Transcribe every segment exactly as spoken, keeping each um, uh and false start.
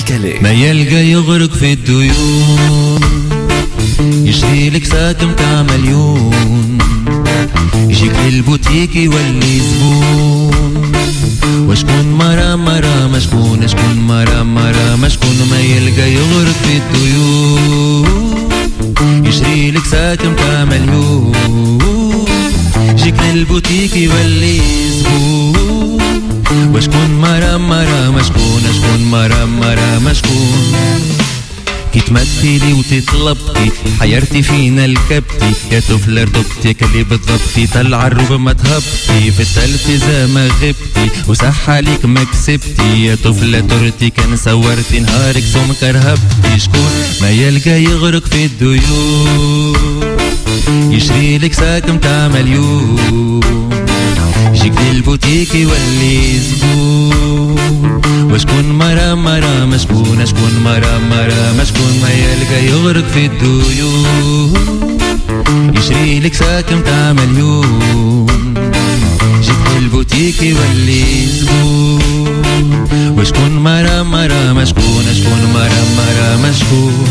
كلام. ما يلقى يغرق في الديون، يشري لك ساكن تاع مليون، يجيك للبوتيك يولي زبون. وشكون مرا مرا ما شكون، شكون مرا مرا ما شكون. ما يلقى يغرق في الديون، يشري لك ساكن تاع مليون، يجيك للبوتيك يولي زبون. وشكون مرا مرا ما شكون، شكون مرا مرا ما شكون. كي تمثلي وتطلبتي حيرتي فينا الكبتي، يا طفلة رتبتك اللي بالضبطي طلع الروب ما تهبطي، في التلفزة ما غبتي وصح عليك ما كسبتي، يا طفلة ترتي كان صورتي نهارك سوم كرهبتي. شكون ما يلقى يغرق في الديون، يشري لك ساكن تاع مليون، يجيك للبوتيك يولي زبون. وشكون مرا مرا ما شكون، شكون مرا مرا ما شكون. ما يلقى يغرق في الديون، يشري لك ساكن تاع مليون، يجيك للبوتيك يولي زبون. وشكون مرا مرا ما شكون، شكون مرا مرا ما شكون.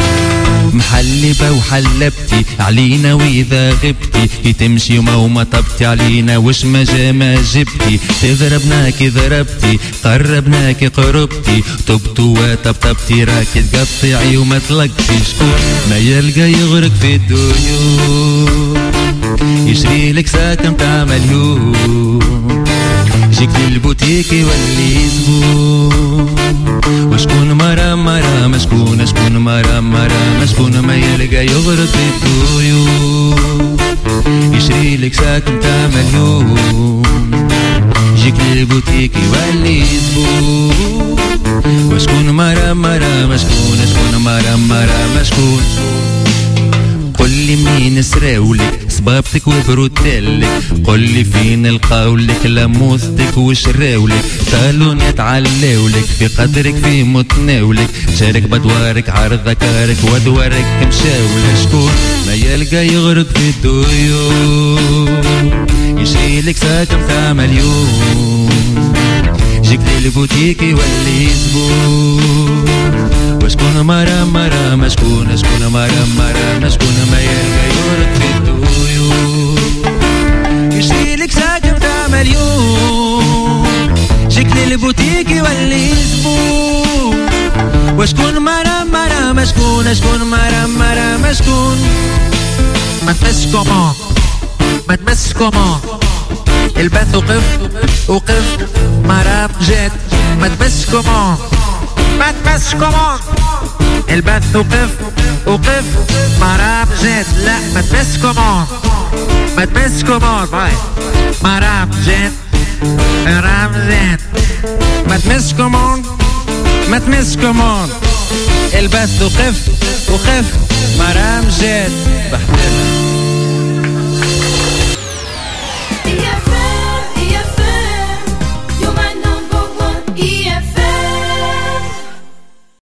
محلبة وحلبتي علينا وإذا غبتي، كي تمشي وما وما طبتي علينا وش ما جا ما جبتي. تضربناكي ضربتي، قربناكي قربتي، طبتو وطبطبتي راكي تقطعي وما تلقتي. شكون ما يلقى يغرق في الديون، يشري لك ساكن تاع مليون، يجيك للبوتيك يولي زبون. وشكون مرا مرا ما شكون، شكون مرا مرا ما شكون. ما يلقى يغرق في الديون، يشري لك ساكن تاع مليون، يجيك للبوتيك يولي زبون. وشكون مرا مرا ما شكون، شكون مرا مرا ما شكون. قولي منين سراولك صبابتك وبروتيلك، قولي فين نلقاولك لموثتك وشراولك، طالونات علاولك في قدرك في متناولك، شارك بدوارك عرض ذكارك ودوارك مشاولك. شكون ما يلقى يغرق في الديون، يشري لك ساكن تاع مليون، يجيك للبوتيك يولي زبون. وشكون مرا مرا ما شكون، شكون مرا مرا ما شكون. ما يلقى يغرق في الديون، يشري لك ساكن تاع مليون، يجيك للبوتيك يولي زبون. وشكون مرا مرا ما شكون، شكون مرا مرا ما شكون. ما تمس كومون، ما تمس كومون. البث وقف وقف مرام جات. ما تمس كومون، ما تمس كومون. البث وقف وقف مرام جات. لا ما تمس كومون، ما تمس كومون. باي مرام جات، مرام جات. ما تمس كومون، ما تمس كومون. البث وقف وقف مرام جات. بحتنا